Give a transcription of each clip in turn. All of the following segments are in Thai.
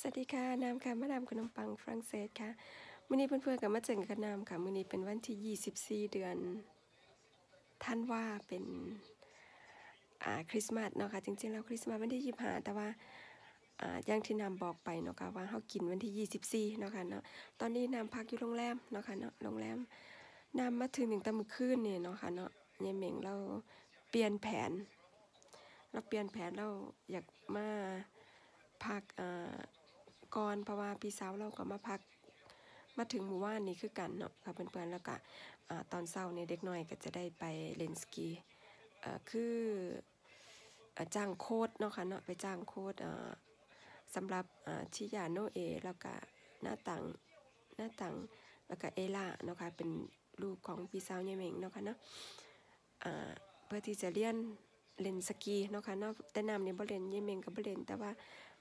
สวัสดีค่ะน้ำค่ะมาดามขนมปังฝรั่งเศสค่ะมื้อนี้เพื่อนๆกับมาเจอกันน้ำค่ะมื้อนี้เป็นวันที่24เดือนธันวาเป็นคริสต์มาสเนาะค่ะจริงๆแล้วคริสต์มาสวันที่25แต่ว่าอย่างที่น้ำบอกไปเนาะค่ะว่าเฮากินวันที่24เนาะค่ะเนาะตอนนี้น้ำพักอยู่โรงแรมเนาะค่ะเนาะโรงแรมน้ำมาถึงตั้งแต่มื้อคืนนี่เนาะค่ะเนาะยายเหม่งเราเปลี่ยนแผนเราอยากมาพักก่อนเพราะว่าพี่สาวเราก็มาพักมาถึงหมู่บ้านนี้คือกันเนาะค่ะเพื่อนๆแล้วก็ตอนเช้าเนี่ยเด็กน้อยก็จะได้ไปเล่นสกีคือจ้างโค้ชเนาะค่ะเนาะไปจ้างโค้ชสำหรับชิยาโนเอแล้วก็หน้าต่างแล้วก็เอล่าเนาะค่ะเป็นลูกของพี่สาวยายเหม่งเนาะค่ะเนาะเพื่อที่จะเล่นสกีเนาะค่ะเนาะแต่น้ำนี่บ่เล่นยายเหม่งก็บ่เล่นแต่ว่า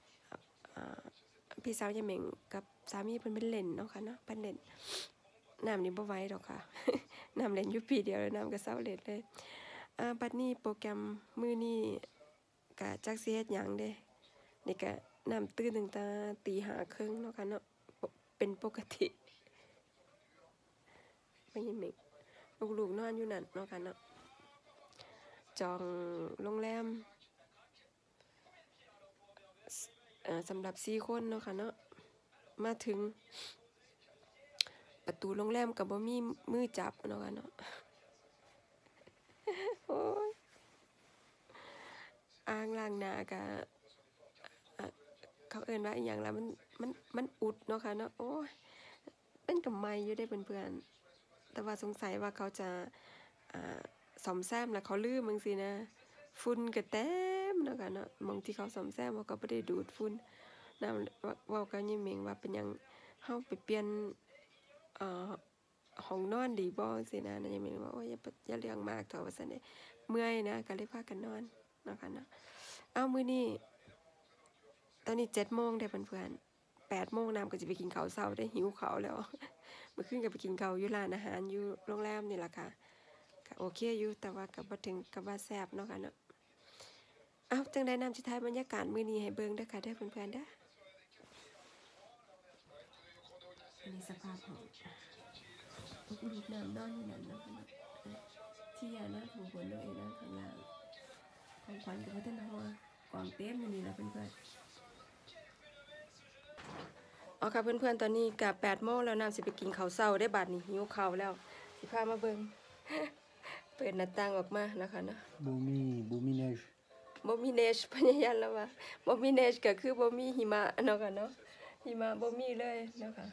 พี่สาวยายเหม่งกับสามีเพิ่นเป็นเล่นเนาะค่ะเนาะเพิ่นเล่นน้ำนี่บ่ไหวดอกค่ะ น้ำเล่นอยู่ปีเดียวแล้วน้ำก็เซาเล่นเลยบัดนี้โปรแกรมมื้อนี้ก็จักสิเฮ็ดหยังเด้นี่ก็น้ำตื่นตั้งแต่ตี 5:30เนาะค่ะเนาะเป็นปกติไม่ยายเหม่งลูกๆนอนอยู่นั่นเนาะค่ะเนาะจองโรงแรมสำหรับ4คนเนาะค่ะเนาะมาถึงประตูโรงแรมก็บ่มีมือจับเนาะค่ะเนาะโอ้ยอ่างล้างหน้าก็เขาเอิ้นว่าอีหยังล่ะมันอุดเนาะค่ะเนาะโอ้ยเป็นก็ใหม่อยู่ได้เพื่อนๆแต่ว่าสงสัยว่าเขาจะซ่อมแซมแล้วเขาลืมจังซี่นะฝุ่นก็เต็มเนาะค่ะเนาะหม้องที่เขาซ่อมแซมเขาก็บ่ได้ดูดฝุ่นน้ำเว้ากับยายเหม่งว่าเป็นหยังเฮาไปเปลี่ยนห้องนอนดีบ่จังซี่นะยายเหม่งว่าโอ้ยอย่าเรื่องมากเถอะว่าซั่นเด้เมื่อยนะก็เลยพากันนอนเนาะค่ะเนาะมื้อนี้ตอนนี้7 โมงได้เพื่อนๆ8 โมงน้ำก็จะไปกินข้าวเช้าได้หิวข้าวแล้วเมื่อคืนก็ไปกินข้าวอยู่ร้านอาหารอยู่โรงแรมนี่ล่ะค่ะก็โอเคอยู่แต่ว่าก็บ่ถึงกับว่าแซ่บเนาะค่ะเนาะจังได๋น้ำสิถ่ายบรรยากาศมื้อนี้ให้เบิ่งเด้อค่ะเด้อเพื่อนๆเด้ออันนี้สภาพห้องลูกน้ำนอนอยู่นั่นเนาะที่ยานะถูบนน้องเอนะข้างล่างของขวัญกับพัฒนาหัวกองเต็มอยู่นี่แหละเพื่อนๆค่ะเพื่อนๆตอนนี้กับ8 โมงแล้วน้ำสิไปกินข้าวเช้าได้บาดนี้หิวข้าวแล้วสิพามาเบิ่งเปิดหน้าต่างออกมานะคะเนาะบ่มีเนชพยายามแล้วว่าบ่มีเนชก็คือบ่มีหิมะเนาะค่ะเนาะหิมะบ่มีเลยเนาะค่ะ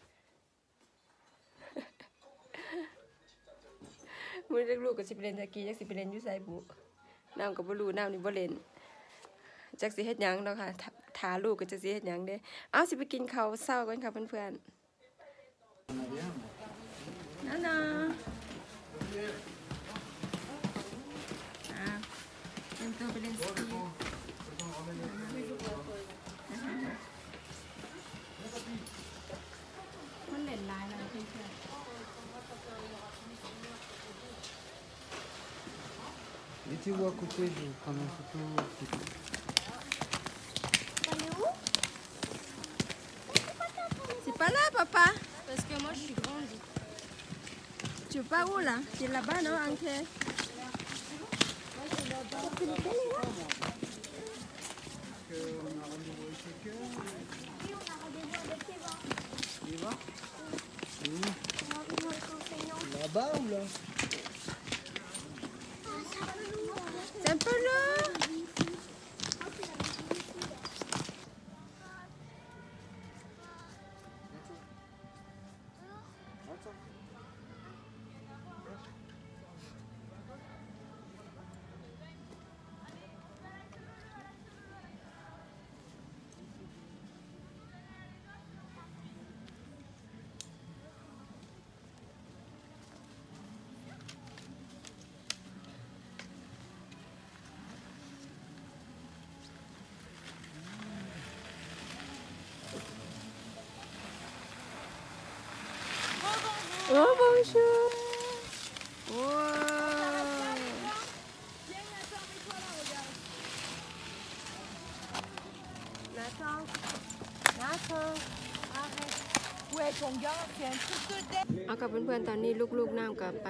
มื้อลูกก็สิไปเล่นสกีจักสิไปเล่นอยู่ไสบุน้ำก็บ่รู้น้ำนี่บ่เล่นจักสิเฮ็ดหยังเนาะค่ะถาลูกก็จักสิเฮ็ดหยังเด้สิไปกินข้าวเช้ากันค่ะเพื่อนๆนาเต็มตัวไปเล่นสกีมันเล่นหลายแล้วเพื่อน Mettez-vous à côté, je vais prendre une photo. T'es où? C'est pas là, papa. Parce que moi je suis grande. Tu veux pas où là? Tu es là-bas, non, Anke? On a rendez-vous avec quelqu'un. Oui, on a rendez-vous avec Eva. Eva? Où? On a rendez-vous avec l'enseignant. Là-bas ou là? C'est un peu lourd. Oh bonjour. Wow. Nathan. Attends, arrête. Ouais, ton gars, c'est un truc de dingue. เอากับเพื่อนๆตอนนี้ลูกๆน้ำกับไป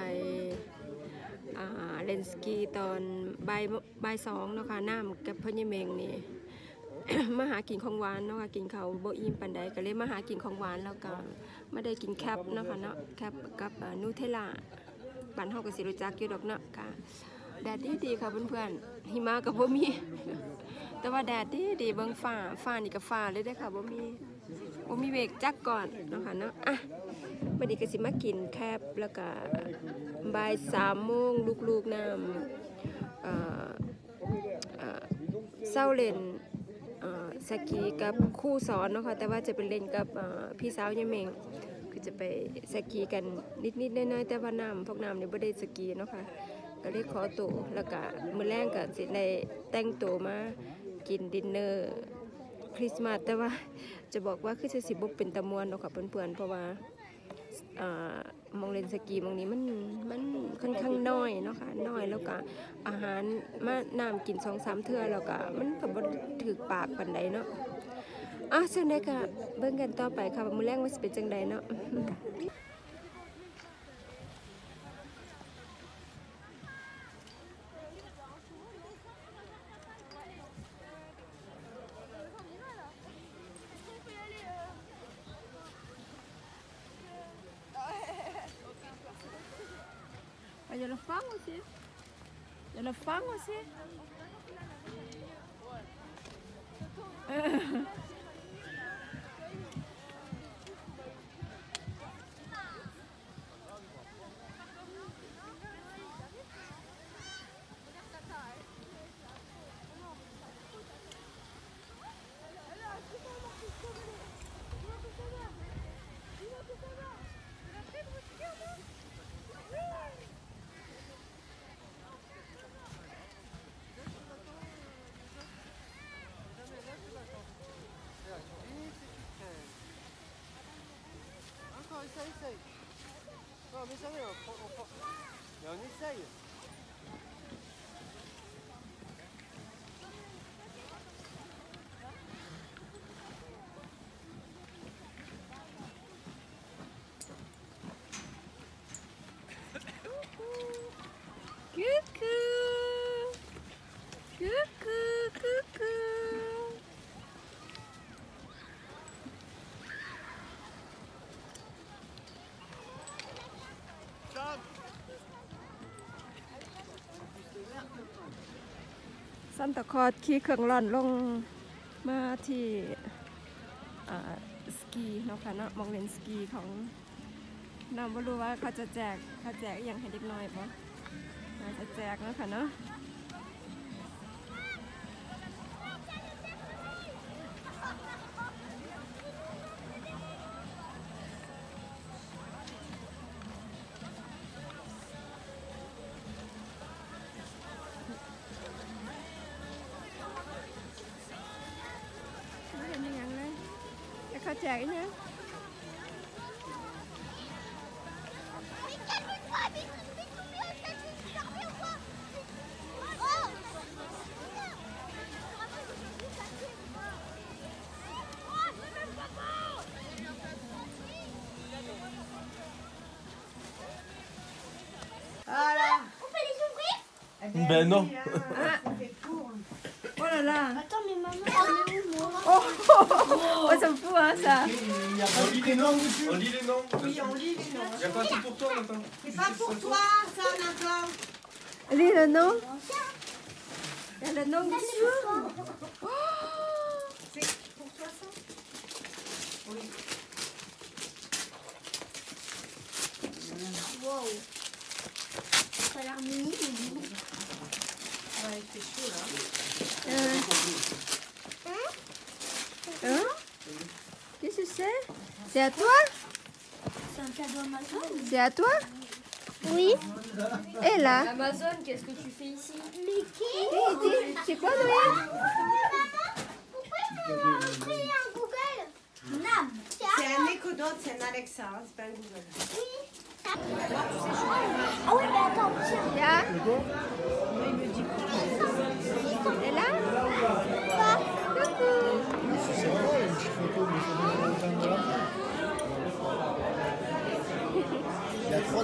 เล่นสกีตอนบ่ายสองเนาะค่ะน้ำกับพ่อใหญ่เมงนี่ มาหากินของหวานเนาะค่ะกินเขาวบ่อิ่มปานใดก็เลยมาหากินของหวานแล้วก็ไม่ได้กินแคปเนาะค่ะเนาะแคปกับนูเทลล่าบ้านเฮาก็สิรู้จักอยู่ดอกเนาะค่ะแดดดีๆค่ะเพื่อนๆหิมะก็บ่มี แต่ว่าแดดดีๆเบิ่งฟ้านี่ก็ฟ้าเลยเด้อค่ะบ่มีเมฆจักก่อนเนาะค่ะเนาะอ่ะบัดนี้ก็สิมากินแคปแล้วก็บ่าย3 โมงลูกๆน้ำเศร้าเล่นสกีกับคู่สอนเนาะค่ะแต่ว่าจะไปเล่นกับพี่สาวยายเมงคือจะไปสกีกันนิดๆน้อยๆแต่ว่าพวกน้ำนี่บ่ได้สกีเนาะค่ะก็เลยขอตัวแล้วก็มื้อแรงก็สิได้แต่งตัวมากินดินเนอร์คริสต์มาสแต่ว่าจะบอกว่าคือสิบ่เป็นตะมวนเนาะค่ะเพื่อนๆเพราะว่ามองเล่นสกีมองนี้มันค่อนข้างน้อยเนาะค่ะน้อยแล้วก็อาหารมาน้ำกิน2-3 เทื่อแล้วก็มันก็บ่ถึกปากปานใดเนาะซึ่งได้ก็เบิ่งกันต่อไปค่ะว่ามื้อแรงว่าสิเป็นจังใดเนาะ Il y a le fang aussi. Il y a le fang aussi. Essaye. Non, mais sérieux, mais on essaye. Coucou. ซันตาคลอสขี่เครื่องร่อนลงมาที่สกีเนาะค่ะเนาะมองเล่นสกีของน้องไม่รู้ว่าเขาจะแจกอย่างให้เด็กน้อยบ่น่าจะแจกเนาะค่ะเนาะเขาแจกอีกนะ Ben non. Oh là là. Attends, mais maman, on est où, moi? Oh, ça me fout, hein, ça. On lit les noms, monsieur. On lit les noms. Oui, on lit les noms. Il n'y a pas tout pour toi, Nathan. C'est pas pour toi, ça, Nathan. Lis le nom. Il y a le nom dessus. Oh. C'est pour toi, ça? Oui. Wow. Ça a l'air mini, mais bon. Ouais, il fait chaud, là. Hein? Qu'est-ce que c'est? C'est à toi? C'est un cadeau Amazon. C'est à toi? Oui. Et là? Amazon, qu'est-ce que tu fais ici? C'est quoi, Noël? Pourquoi tu m'as pris un Google? Nam. C'est un Echo Dot, c'est un Alexa, hein, c'est pas un Google. Oui. Ah oui, mais attends, tiens. Ya? Et là? Coucou.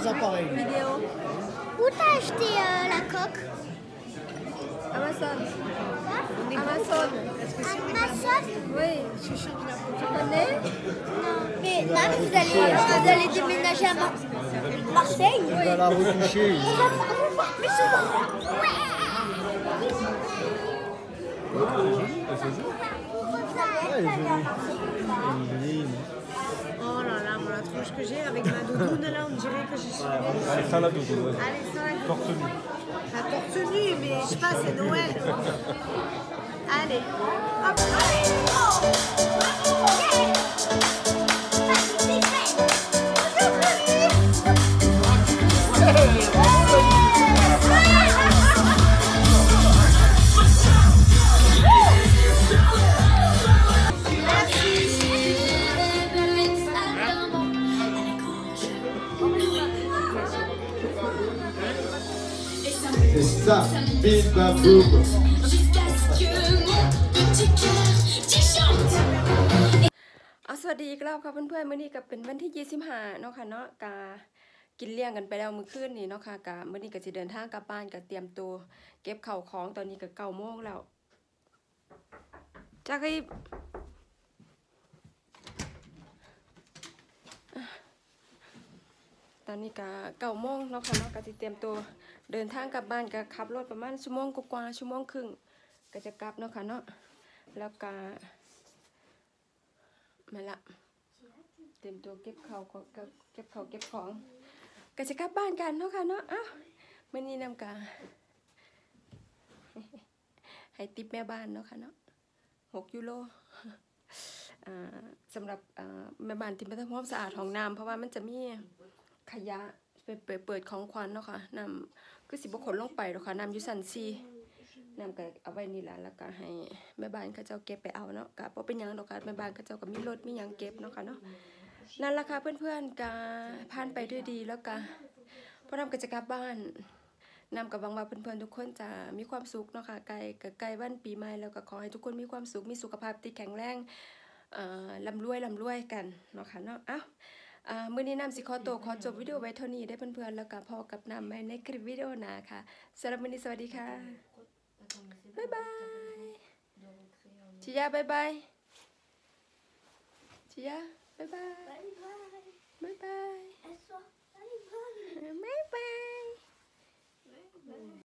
sans appareil. Vidéo. Où t'as acheté la coque? Amazon. Quoi? Amazon. Amazon? Oui. Tu connais? Non. Mais là, vous allez déménager à Marseille? On va la retoucher. On va voir plus souvent. Elle est jolie. Elle est jolie. Oh là là, moi, la tronche que j'ai avec ma doudoune là, on dirait que je suis. Allez, ça la doudoune, ouais. Allez, ça va. Torse nu. La torse nue, mais je sais pas, c'est Noël. Allez, hop. C'est ça, bim bam boum. Jusqu'à ce que mon petit cœur t'échante. สวัสดีอีกรอบค่ะเพื่อนๆมื้อนี้ก็เป็นวันที่25เนาะค่ะเนาะกากินเลี้ยงกันไปแล้วมื้อคืนนี้เนาะค่ะกามื้อนี้ก็สิเดินทางกลับบ้านก็เตรียมตัวเก็บข้าวของตอนนี้ก็9 โมงแล้วจักให้ตอนนี้ก็9 โมงเนาะค่ะเนาะก็สิเตรียมตัวเดินทางกลับบ้านก็ขับรถประมาณชั่วโมงกว่าๆชั่วโมงครึ่งก็จะกลับเนาะค่ะเนาะแล้วก็มาละเตรียมตัวเก็บของเก็บของก็จะกลับบ้านกันเนาะค่ะเนาะอ้าวมื้อนี้นำกาให้ติปแม่บ้านเนาะค่ะเนาะ6 ยูโรสำหรับแม่บ้านที่มาทำความสะอาดห้องน้ำเพราะว่ามันจะมีขยะเปิดของควันเนาะค่ะน้ำคือสิบ่ขนลงไปหรอกค่ะน้ำอยู่ชั้น4น้ำก็เอาไว้นี่แหละแล้วก็ให้แม่บ้านเขาเจ้าเก็บไปเอาเนาะก็บ่เป็นหยังดอกค่ะแม่บ้านเขาเจ้าก็มีรถมีหยังเก็บเนาะค่ะเนาะนั่นล่ะค่ะเพื่อนๆก็ผ่านไปด้วยดีแล้วก็พอน้ำก็จะกลับบ้านน้ำก็หวังว่าเพื่อนๆทุกคนจะมีความสุขเนาะค่ะใกล้วันปีใหม่แล้วก็ขอให้ทุกคนมีความสุขมีสุขภาพที่แข็งแรงร่ำรวยกันเนาะค่ะเนาะอ้าวมื้อนี้น้ำสิขอจบวิดีโอไว้เท่านี้ได้เพื่อนๆแล้วก็พอกับน้ำใหม่ในคลิปวิดีโอหน้าค่ะสำหรับมื้อนี้สวัสดีค่ะบ๊ายบายชิยาบ๊ายบายชิยาบ๊ายบายบ๊ายบายบ๊ายบาย